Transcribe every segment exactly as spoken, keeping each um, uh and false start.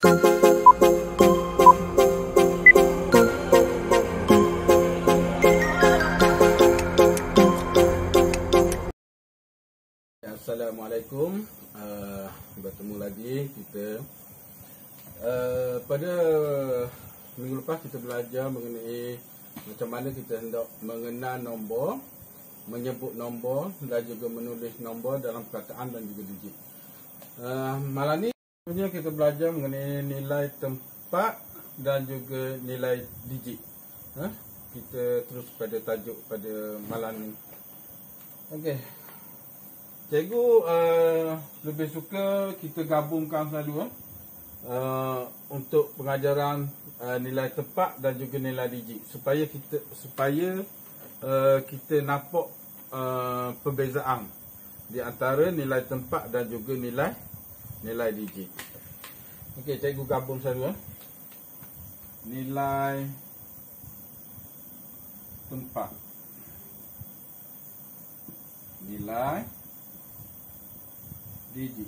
Assalamualaikum, uh, bertemu lagi kita. Uh, pada minggu lepas kita belajar mengenai macam mana kita hendak mengenal nombor, menyebut nombor dan juga menulis nombor dalam perkataan dan juga digit. Uh, malam ni sebenarnya kita belajar mengenai nilai tempat dan juga nilai digit. Huh? Kita terus pada tajuk pada malam ni. Okey. Cikgu uh, lebih suka kita gabungkan selalu uh, untuk pengajaran uh, nilai tempat dan juga nilai digit supaya kita supaya uh, kita nampak uh, perbezaan di antara nilai tempat dan juga nilai nilai digit. Okey, cikgu gabung selalu eh. Nilai tempat, nilai digit.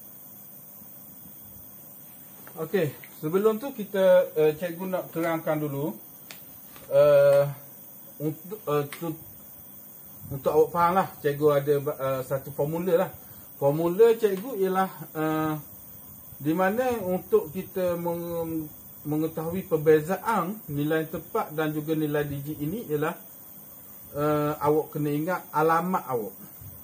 Okey, sebelum tu kita uh, cikgu nak terangkan dulu uh, untuk uh, tu, untuk awak faham lah, cikgu ada uh, satu formula lah. Formula cikgu ialah uh, di mana untuk kita meng, mengetahui perbezaan nilai tempat dan juga nilai digit ini ialah uh, awak kena ingat alamat awak.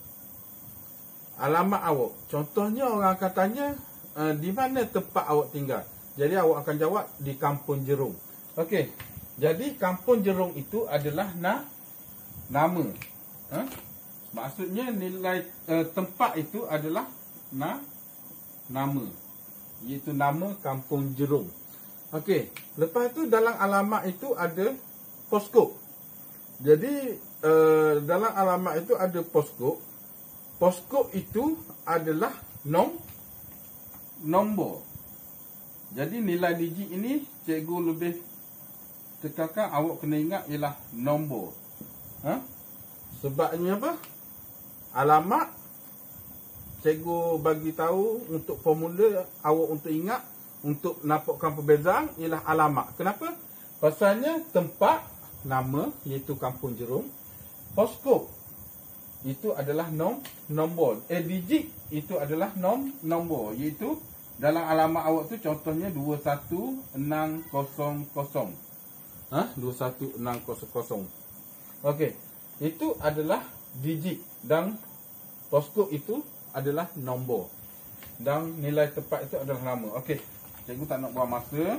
Alamat awak. Contohnya orang akan tanya uh, di mana tempat awak tinggal. Jadi awak akan jawab di Kampung Jerung. Okey. Jadi Kampung Jerung itu adalah na nama. Ha? Maksudnya nilai uh, tempat itu adalah na nama. Iaitu nama Kampung Jerung. Okey. Lepas tu dalam alamat itu ada poskod. Jadi uh, dalam alamat itu ada poskod. Poskod itu adalah nom nombor. Jadi nilai digit ini cikgu lebih tekankan awak kena ingat ialah nombor. Ha? Sebabnya apa? Alamat cikgu bagi tahu untuk formula awak untuk ingat untuk nampakkan perbezaan ialah alamat. Kenapa? Pasalnya tempat nama iaitu Kampung Jerung, poskod itu adalah nom nombor. Eh digit itu adalah nom nombor iaitu dalam alamat awak tu contohnya dua satu enam kosong kosong. Ha? dua satu enam kosong kosong. Okey. Itu adalah digit dan poskod itu adalah nombor. Dan nilai tempat itu adalah nama. Okey. Cikgu tak nak buang masa.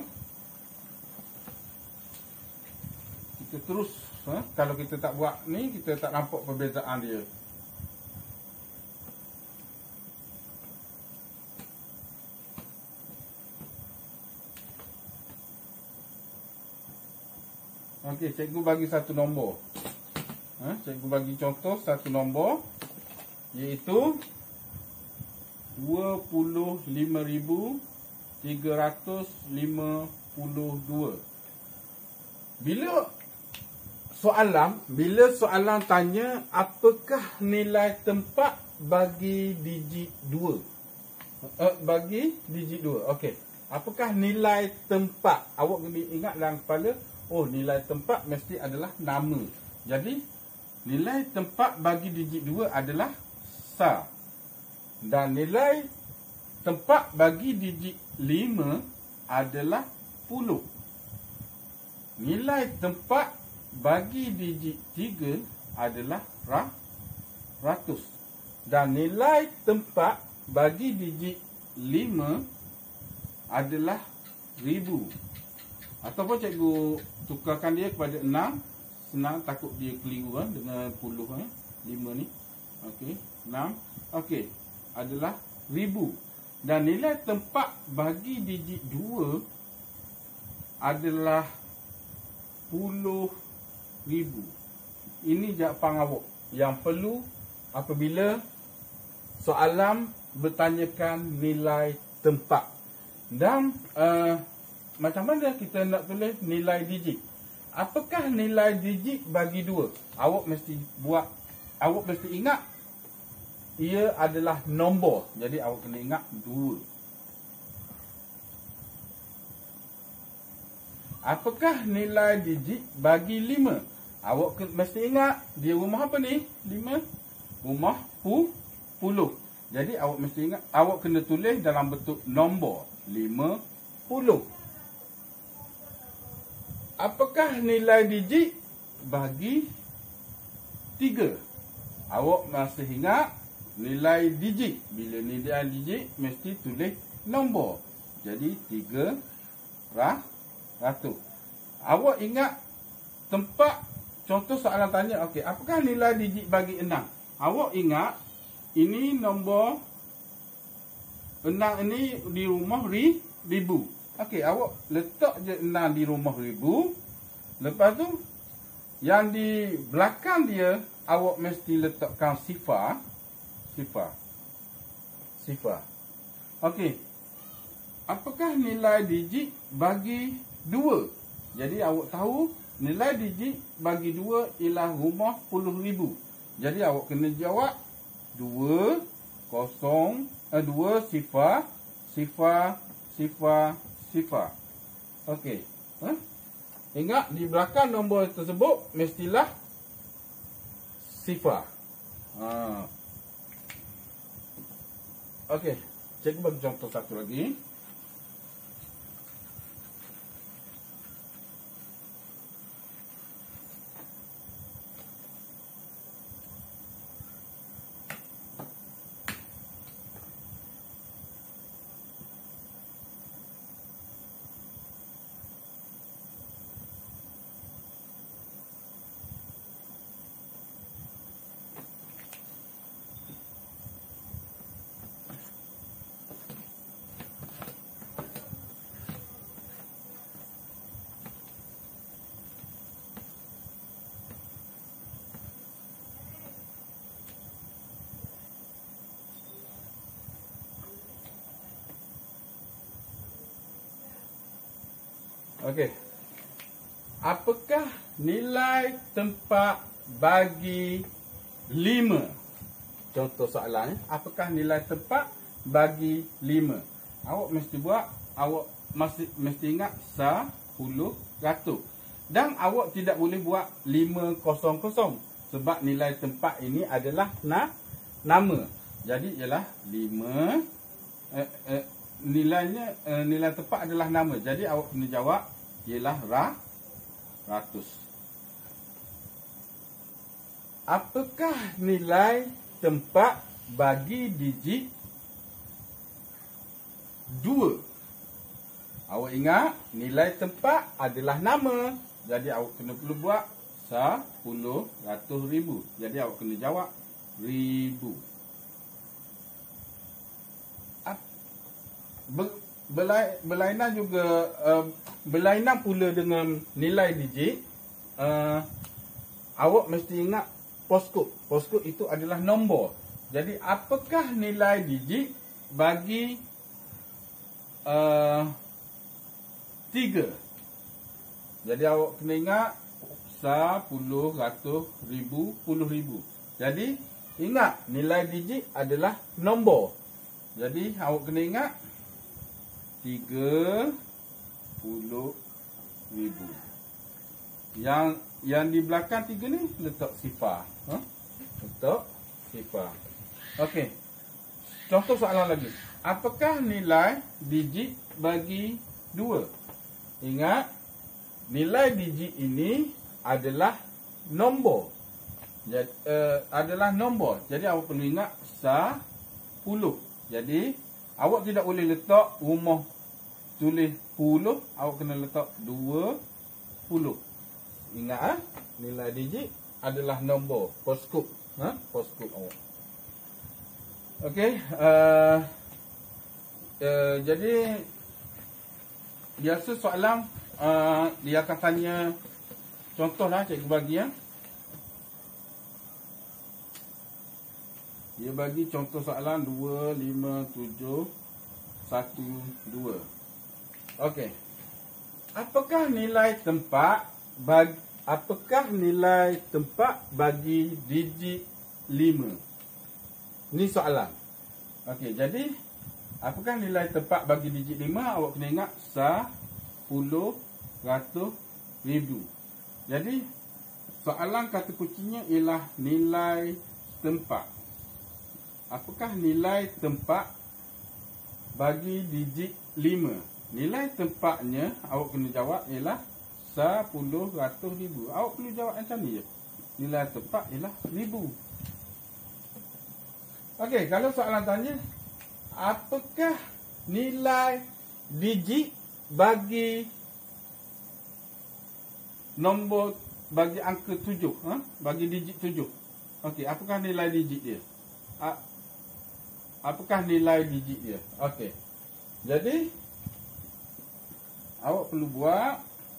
Kita terus. Ha? Kalau kita tak buat ni, kita tak nampak perbezaan dia. Okey, cikgu bagi satu nombor. Ha? Cikgu bagi contoh satu nombor, iaitu dua puluh lima ribu tiga ratus lima puluh dua. Bila soalan, bila soalan tanya apakah nilai tempat bagi digit dua? Uh, bagi digit dua. Okey. Apakah nilai tempat? Awak kena ingat dalam kepala, oh nilai tempat mesti adalah nama. Jadi nilai tempat bagi digit dua adalah sar. Dan nilai tempat bagi digit lima adalah puluh. Nilai tempat bagi digit tiga adalah ra, ratus. Dan nilai tempat bagi digit lima adalah ribu. Ataupun cikgu tukarkan dia kepada enam. Senang, takut dia keliru eh, dengan puluh. Eh. lima ni. Okey. enam. Okey. Adalah ribu. Dan nilai tempat bagi digit dua adalah puluh ribu. Ini jawapan awak yang perlu apabila soalan bertanyakan nilai tempat. Dan uh, macam mana kita nak tulis nilai digit? Apakah nilai digit bagi dua? Awak mesti buat, awak mesti ingat ia adalah nombor. Jadi awak kena ingat dua. apakah nilai digit bagi lima? Awak ke- mesti ingat, dia rumah apa ni? lima. Rumah pu, puluh. Jadi awak mesti ingat, awak kena tulis dalam bentuk nombor. lima puluh. Apakah nilai digit bagi tiga? Awak mesti ingat, nilai digit. Bila nilai digit, mesti tulis nombor. Jadi tiga ratus. Awak ingat tempat, contoh soalan tanya, okey, apakah nilai digit bagi enam? Awak ingat, ini nombor enam ini di rumah ri, ribu. Okey, awak letak je enam di rumah ribu. Lepas tu, yang di belakang dia, awak mesti letakkan sifar. Sifar. Sifar. Okey. Apakah nilai digit bagi dua? Jadi awak tahu nilai digit bagi dua ialah rumah puluh ribu. Jadi awak kena jawab dua, kosong, eh, dua sifar, sifar, sifar, sifar. Okey. Ha? Ingat di belakang nombor tersebut mestilah sifar. Ha. Okey. Cikgu bagi contoh satu lagi. Okey. Apakah nilai tempat bagi lima? Contoh soalan, apakah nilai tempat bagi lima? Awak mesti buat, awak mesti mesti ingat sepuluh ratus. Dan awak tidak boleh buat lima kosong kosong sebab nilai tempat ini adalah na, nama. Jadi ialah lima eh, eh, nilainya eh, nilai tempat adalah nama. Jadi awak kena jawab ialah ra, ratus. Apakah nilai tempat bagi digit dua? Awak ingat nilai tempat adalah nama. Jadi awak kena perlu buat sepuluh ratus ribu. Jadi awak kena jawab ribu. Belai, berlainan juga uh, berlainan pula dengan nilai digit. Uh, awak mesti ingat postcode. Postcode itu adalah nombor. Jadi apakah nilai digit bagi uh, tiga? Jadi awak kena ingat sepuluh, ratus, ribu, puluh ribu. Jadi ingat nilai digit adalah nombor. Jadi awak kena ingat tiga puluh ribu. Yang yang di belakang tiga ni letak sifar. Ha? Letak sifar. Okey. Contoh soalan lagi. Apakah nilai digit bagi dua? Ingat, nilai digit ini adalah nombor. Jadi, uh, adalah nombor. Jadi awak perlu ingat sepuluh. Jadi awak tidak boleh letak rumah tulis puluh, awak kena letak dua puluh. Ingat ah, nilai digit adalah nombor, postcode, ha? Postcode awak. Okey, uh, uh, jadi biasa soalan uh, dia akan tanya contohlah, cikgu bagi ya. Dia bagi contoh soalan dua, lima, tujuh, satu, dua. Okey. Apakah nilai tempat bagi apakah nilai tempat bagi digit lima? Ini soalan. Okey, jadi apakah nilai tempat bagi digit lima? Awak kena ingat sepuluh ratus ribu. Jadi soalan kata kuncinya ialah nilai tempat. Apakah nilai tempat bagi digit lima? Nilai tempatnya awak kena jawab ialah sepuluh ratus ribu. Awak perlu jawab macam ni je. Nilai tempat ialah ribu. Okey, kalau soalan tanya, apakah nilai digit bagi nombor, bagi angka tujuh, ha? Bagi digit tujuh. Okey, apakah nilai digit dia? A apakah nilai digit dia? Okey. Jadi awak perlu buat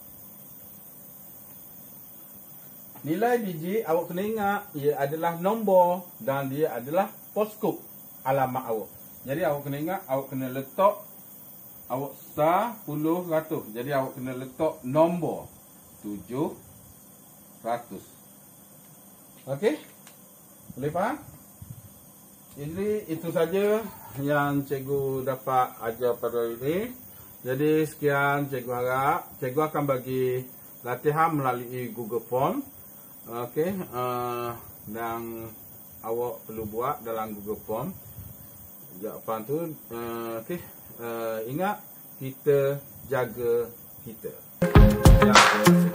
nilai digit, awak kena ingat ia adalah nombor dan dia adalah postcode alamat awak. Jadi awak kena ingat, awak kena letak awak sepuluh ratus. Jadi awak kena letak nombor tujuh ratus. Okey? Boleh faham? Jadi itu saja yang cikgu dapat ajar pada hari ini. Jadi sekian, cikgu harap cikgu akan bagi latihan melalui Google Form. Okey, uh, dan awak perlu buat dalam Google Form jawapan tu. Uh, Okey, uh, ingat kita jaga kita. Jaga.